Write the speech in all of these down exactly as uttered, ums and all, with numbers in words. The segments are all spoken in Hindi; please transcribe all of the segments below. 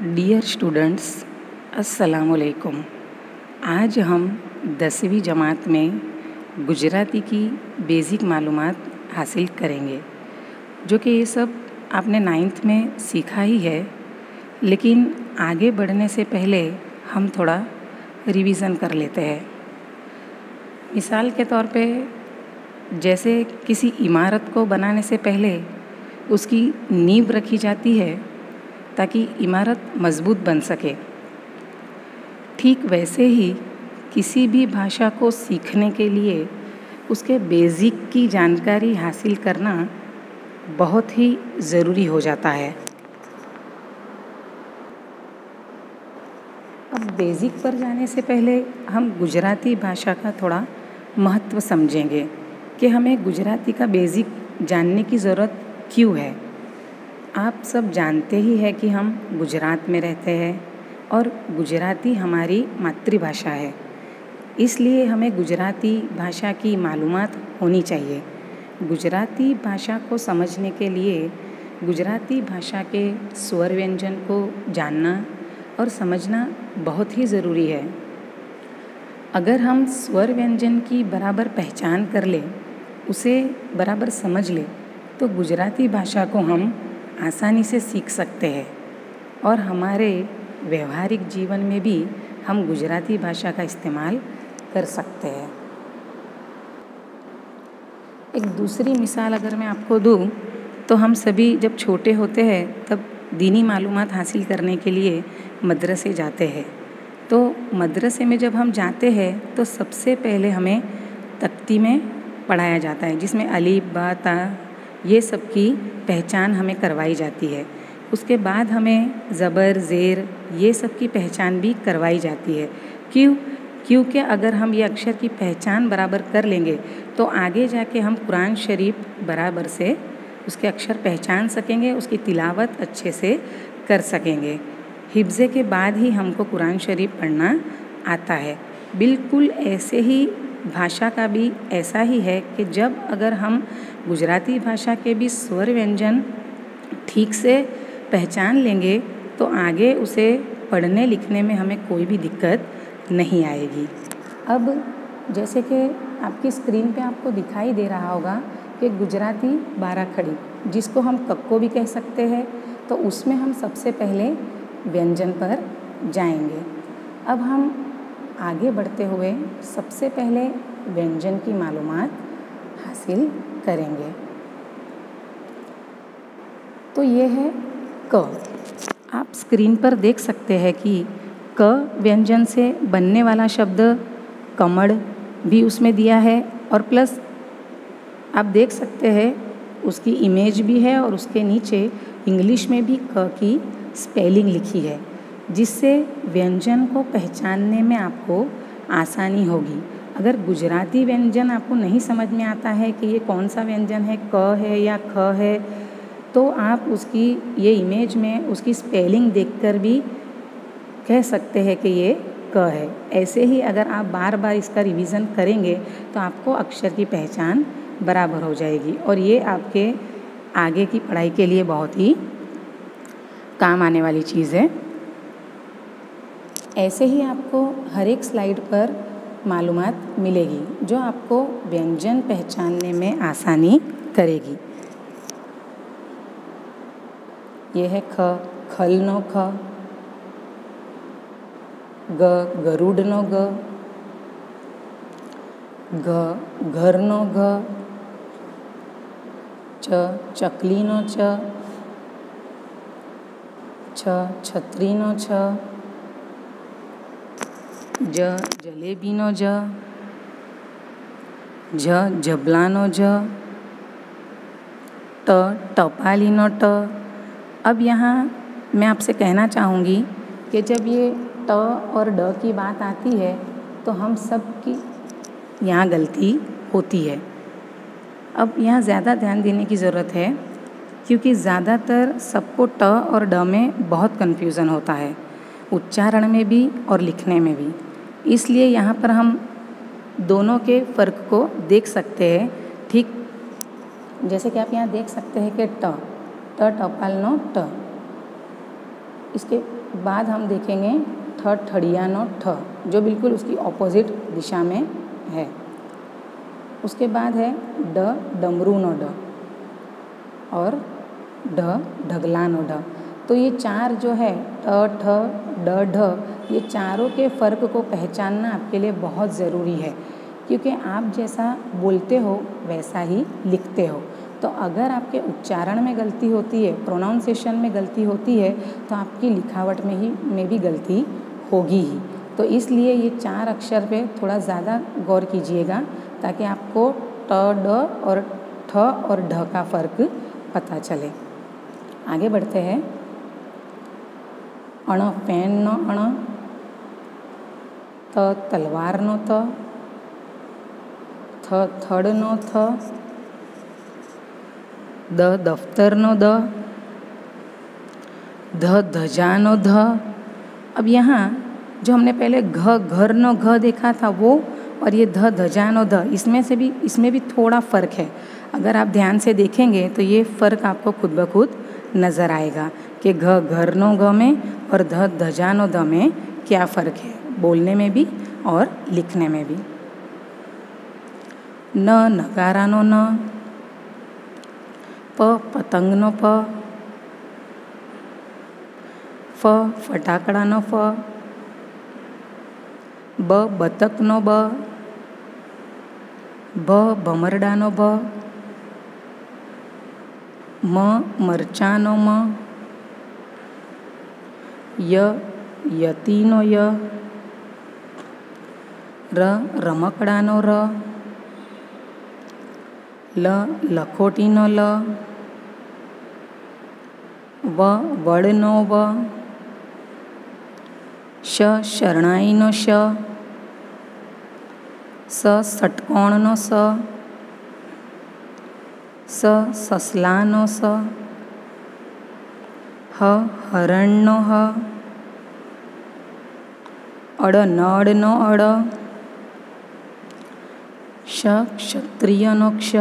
डियर स्टूडेंट्स, अस्सलामुअलैकुम। आज हम दसवीं जमात में गुजराती की बेसिक मालूमात हासिल करेंगे, जो कि ये सब आपने नाइन्थ में सीखा ही है। लेकिन आगे बढ़ने से पहले हम थोड़ा रिवीज़न कर लेते हैं। मिसाल के तौर पे, जैसे किसी इमारत को बनाने से पहले उसकी नींव रखी जाती है ताकि इमारत मजबूत बन सके, ठीक वैसे ही किसी भी भाषा को सीखने के लिए उसके बेसिक की जानकारी हासिल करना बहुत ही ज़रूरी हो जाता है। अब बेसिक पर जाने से पहले हम गुजराती भाषा का थोड़ा महत्व समझेंगे कि हमें गुजराती का बेसिक जानने की ज़रूरत क्यों है। आप सब जानते ही हैं कि हम गुजरात में रहते हैं और गुजराती हमारी मातृभाषा है, इसलिए हमें गुजराती भाषा की मालूमात होनी चाहिए। गुजराती भाषा को समझने के लिए गुजराती भाषा के स्वर व्यंजन को जानना और समझना बहुत ही ज़रूरी है। अगर हम स्वर व्यंजन की बराबर पहचान कर लें, उसे बराबर समझ लें, तो गुजराती भाषा को हम आसानी से सीख सकते हैं और हमारे व्यवहारिक जीवन में भी हम गुजराती भाषा का इस्तेमाल कर सकते हैं। एक दूसरी मिसाल अगर मैं आपको दूँ, तो हम सभी जब छोटे होते हैं तब दीनी मालूमात हासिल करने के लिए मदरसे जाते हैं। तो मदरसे में जब हम जाते हैं तो सबसे पहले हमें तख्ती में पढ़ाया जाता है, जिसमें अलीफ बा ता ये सब की पहचान हमें करवाई जाती है। उसके बाद हमें ज़बर ज़ेर ये सब की पहचान भी करवाई जाती है। क्यों? क्योंकि अगर हम ये अक्षर की पहचान बराबर कर लेंगे तो आगे जाके हम कुरान शरीफ बराबर से उसके अक्षर पहचान सकेंगे, उसकी तिलावत अच्छे से कर सकेंगे। हिफ्ज़ के बाद ही हमको कुरान शरीफ पढ़ना आता है। बिल्कुल ऐसे ही भाषा का भी ऐसा ही है कि जब अगर हम गुजराती भाषा के भी स्वर व्यंजन ठीक से पहचान लेंगे तो आगे उसे पढ़ने लिखने में हमें कोई भी दिक्कत नहीं आएगी। अब जैसे कि आपकी स्क्रीन पे आपको दिखाई दे रहा होगा कि गुजराती बारह खड़ी, जिसको हम कक्को भी कह सकते हैं, तो उसमें हम सबसे पहले व्यंजन पर जाएंगे। अब हम आगे बढ़ते हुए सबसे पहले व्यंजन की मालूमात हासिल करेंगे। तो ये है क। आप स्क्रीन पर देख सकते हैं कि क व्यंजन से बनने वाला शब्द कमल भी उसमें दिया है और प्लस आप देख सकते हैं उसकी इमेज भी है और उसके नीचे इंग्लिश में भी क की स्पेलिंग लिखी है, जिससे व्यंजन को पहचानने में आपको आसानी होगी। अगर गुजराती व्यंजन आपको नहीं समझ में आता है कि ये कौन सा व्यंजन है, क है या ख है, तो आप उसकी ये इमेज में उसकी स्पेलिंग देखकर भी कह सकते हैं कि ये क है। ऐसे ही अगर आप बार बार इसका रिवीजन करेंगे तो आपको अक्षर की पहचान बराबर हो जाएगी और ये आपके आगे की पढ़ाई के लिए बहुत ही काम आने वाली चीज़ है। ऐसे ही आपको हर एक स्लाइड पर मालूमात मिलेगी जो आपको व्यंजन पहचानने में आसानी करेगी। ये है ख, खलनो ख, ग, गरुडनो ग, घ, घरनो घ, च, चकलीनो च, छ, छतरीनो छ, ज, जलेबीनो ज, झ, झबलानो झ, ट, टपालीनो ट। अब यहाँ मैं आपसे कहना चाहूँगी कि जब ये ट और ड की बात आती है तो हम सब की यहाँ गलती होती है। अब यहाँ ज़्यादा ध्यान देने की ज़रूरत है, क्योंकि ज़्यादातर सबको ट और ड में बहुत कन्फ्यूज़न होता है, उच्चारण में भी और लिखने में भी। इसलिए यहाँ पर हम दोनों के फ़र्क को देख सकते हैं। ठीक जैसे कि आप यहाँ देख सकते हैं कि ट ट टपालनो ट, इसके बाद हम देखेंगे ठ ठड़िया नो ठ, जो बिल्कुल उसकी ऑपोजिट दिशा में है। उसके बाद है ड डमरू नो ड और ढ ढगला नो ढ। तो ये चार जो है ट ठ ड ढ, ये चारों के फ़र्क को पहचानना आपके लिए बहुत ज़रूरी है, क्योंकि आप जैसा बोलते हो वैसा ही लिखते हो। तो अगर आपके उच्चारण में गलती होती है, प्रोनाउंसिएशन में गलती होती है, तो आपकी लिखावट में ही में भी गलती होगी ही। तो इसलिए ये चार अक्षर पे थोड़ा ज़्यादा गौर कीजिएगा, ताकि आपको ट ड और ठ और ढ का फ़र्क पता चले। आगे बढ़ते हैं। अण पेन नो अण, त तलवार नो त, थ थड़ नो थ, द दफ्तर नो द, ध धजा नो ध। अब यहाँ जो हमने पहले घ घर नो घ देखा था वो, और ये ध धजा नो ध, इसमें से भी इसमें भी थोड़ा फ़र्क है। अगर आप ध्यान से देखेंगे तो ये फ़र्क आपको खुद ब खुद नज़र आएगा कि घ घर नो घ में और ध धजा नो ध में क्या फ़र्क है, बोलने में भी और लिखने में भी। न नगारा नो न, प पतंग नो प, फ फटाकड़ा नो फ, ब बतक नो ब, भ भमरडा नो भ, म मरचा नो म, य यती नो य, र रमकड़ा नो र, ल लखोटी नो ल, व वड़ नो व, श शरणाई नो श, स षटकोण नो स, स ससला नो स, ह हरण नो ह, अड़ नड़ नो अड़, श क्षत्रिय नो क्ष,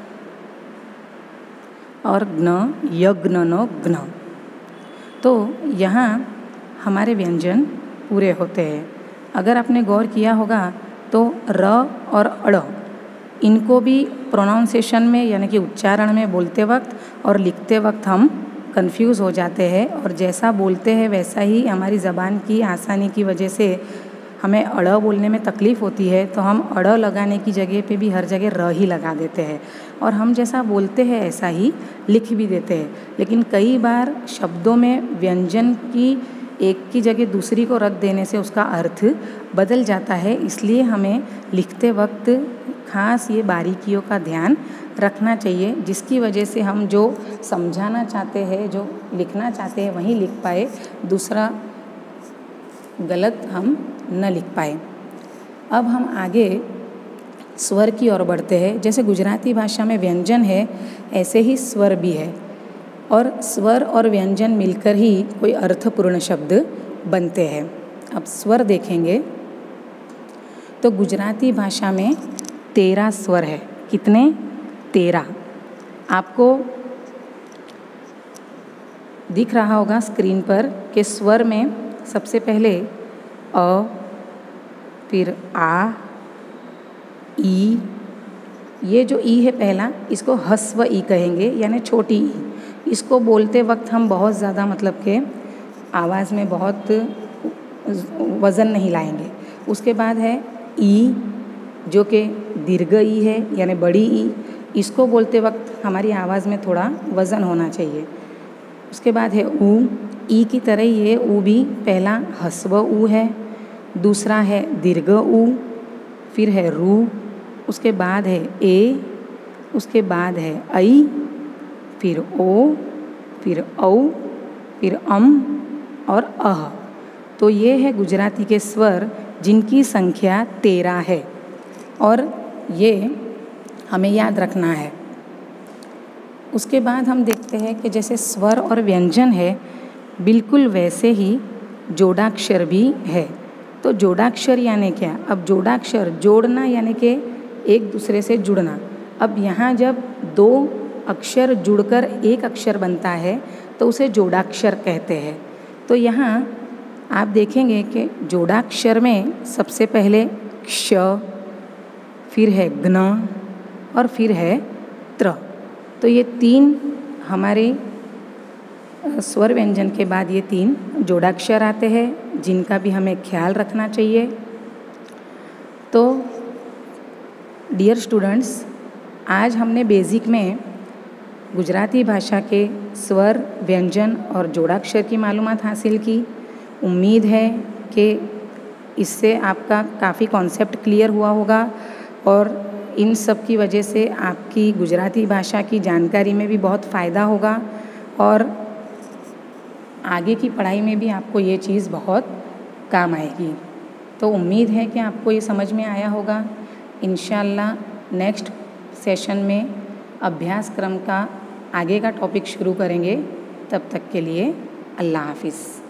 और ज्ञ यज्ञ नो ज्ञ। तो यहाँ हमारे व्यंजन पूरे होते हैं। अगर आपने गौर किया होगा तो र और अड़, इनको भी प्रोनाउंसिएशन में यानी कि उच्चारण में बोलते वक्त और लिखते वक्त हम कंफ्यूज हो जाते हैं, और जैसा बोलते हैं वैसा ही हमारी ज़बान की आसानी की वजह से हमें अड़ बोलने में तकलीफ़ होती है, तो हम अड़ लगाने की जगह पे भी हर जगह र ही लगा देते हैं, और हम जैसा बोलते हैं ऐसा ही लिख भी देते हैं। लेकिन कई बार शब्दों में व्यंजन की एक की जगह दूसरी को रख देने से उसका अर्थ बदल जाता है, इसलिए हमें लिखते वक्त खास ये बारीकियों का ध्यान रखना चाहिए, जिसकी वजह से हम जो समझाना चाहते हैं, जो लिखना चाहते हैं वहीं लिख पाए, दूसरा गलत हम न लिख पाए। अब हम आगे स्वर की ओर बढ़ते हैं। जैसे गुजराती भाषा में व्यंजन है, ऐसे ही स्वर भी है, और स्वर और व्यंजन मिलकर ही कोई अर्थपूर्ण शब्द बनते हैं। अब स्वर देखेंगे तो गुजराती भाषा में तेरह स्वर है। कितने? तेरह। आपको दिख रहा होगा स्क्रीन पर कि स्वर में सबसे पहले अ, फिर आ, ई, ये जो ई है पहला, इसको ह्रस्व ई कहेंगे, यानी छोटी ई। इसको बोलते वक्त हम बहुत ज़्यादा मतलब के आवाज़ में बहुत वज़न नहीं लाएंगे। उसके बाद है ई, जो कि दीर्घ ई है यानी बड़ी ई। इसको बोलते वक्त हमारी आवाज़ में थोड़ा वज़न होना चाहिए। उसके बाद है ऊ, ई की तरह ही है ऊ भी, पहला ह्रस्व ऊ है, दूसरा है दीर्घ ऊ, फिर है रू, उसके बाद है ए, उसके बाद है ऐ, फिर ओ, फिर औ, फिर अम और अह। तो ये है गुजराती के स्वर, जिनकी संख्या तेरह है, और ये हमें याद रखना है। उसके बाद हम देखते हैं कि जैसे स्वर और व्यंजन है, बिल्कुल वैसे ही जोड़ाक्षर भी है। तो जोड़ाक्षर यानी क्या? अब जोड़ाक्षर जोड़ना यानी कि एक दूसरे से जुड़ना। अब यहाँ जब दो अक्षर जुड़कर एक अक्षर बनता है तो उसे जोड़ाक्षर कहते हैं। तो यहाँ आप देखेंगे कि जोड़ाक्षर में सबसे पहले क्ष, फिर है ज्ञ और फिर है त्र। तो ये तीन हमारे स्वर व्यंजन के बाद ये तीन जोड़ाक्षर आते हैं, जिनका भी हमें ख्याल रखना चाहिए। तो डियर स्टूडेंट्स, आज हमने बेसिक में गुजराती भाषा के स्वर, व्यंजन और जोड़ाक्षर की मालूमात हासिल की। उम्मीद है कि इससे आपका काफ़ी कॉन्सेप्ट क्लियर हुआ होगा और इन सब की वजह से आपकी गुजराती भाषा की जानकारी में भी बहुत फ़ायदा होगा और आगे की पढ़ाई में भी आपको ये चीज़ बहुत काम आएगी। तो उम्मीद है कि आपको ये समझ में आया होगा। इंशाल्लाह नेक्स्ट सेशन में अभ्यास क्रम का आगे का टॉपिक शुरू करेंगे। तब तक के लिए अल्लाह हाफिज़।